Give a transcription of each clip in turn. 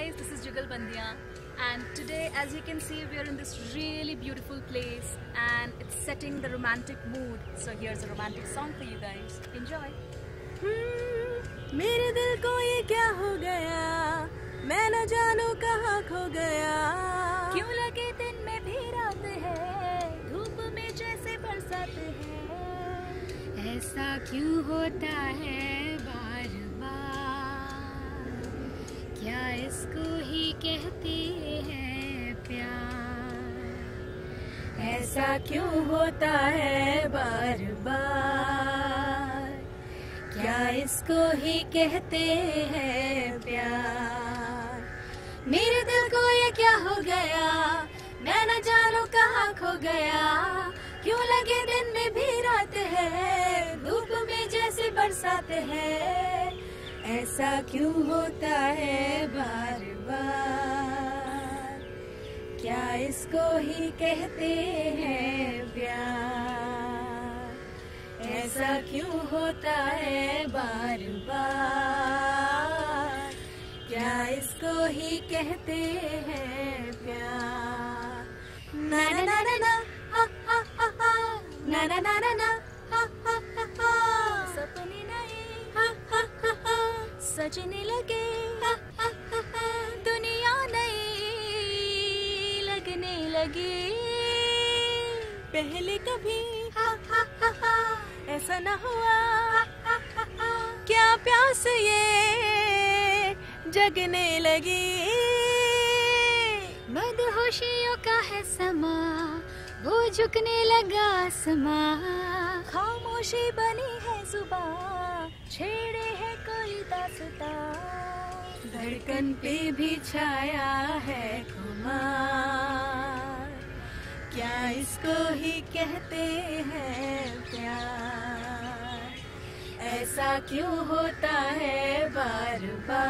guys, this is Jugalbandiyan, and today, as you can see, we are in this really beautiful place and it's setting the romantic mood. So here's a romantic song for you guys. Enjoy. मेरे दिल को ये क्या हो गया, मैं न जानू कहाँ खो गया। क्यों लगे दिन में भी रात है, धूप में जैसे बरसात है। ऐसा क्यों होता है बार बार, क्या इसको ही कहते हैं प्यार। ऐसा क्यों होता है बार बार, क्या इसको ही कहते हैं प्यार। मेरे दिल को ये क्या हो गया, मैं न जानू कहाँ खो गया। क्यों लगे दिन में भी रात है, धूप में जैसे बरसात है। ऐसा क्यों होता है बार बार, क्या इसको ही कहते हैं प्यार। ऐसा क्यों होता है बार बार, क्या इसको ही कहते हैं प्यार। ना ना ना ना ना हा हा हा हा, ना ना ना ना ना हा हा हा हा। सपने नए हा हा हा हा, सजने लगे, हा हा हा हा। दुनिया नई लगने लगी। पहले कभी हा हा हा हा ऐसा न हुआ, हा हा हा हा। क्या प्यास ये जगने लगी। मदहोशियों का है समा, वो झुकने लगा समा। खामोशी बनी है जुबां, छेड़े है कोई दास्तां। धड़कन पे भी छाया है खुमार, क्या इसको ही कहते हैं प्यार। ऐसा क्यों होता है बार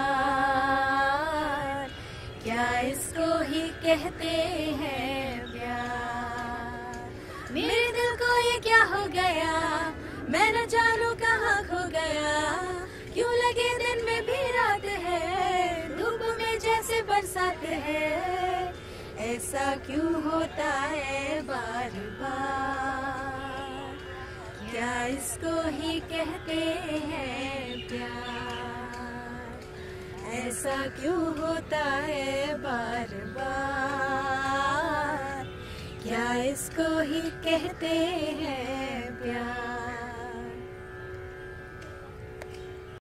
बार, क्या इसको ही कहते हैं प्यार। मेरे दिल को ये क्या हो गया, मैं न जानू कहाँ खो गया। क्यों लगे दिन में भी रात है, धूप में जैसे बरसात है। ऐसा क्यों होता है बार बार, क्या इसको ही कहते हैं प्यार। ऐसा क्यों होता है बार बार, क्या इसको ही कहते हैं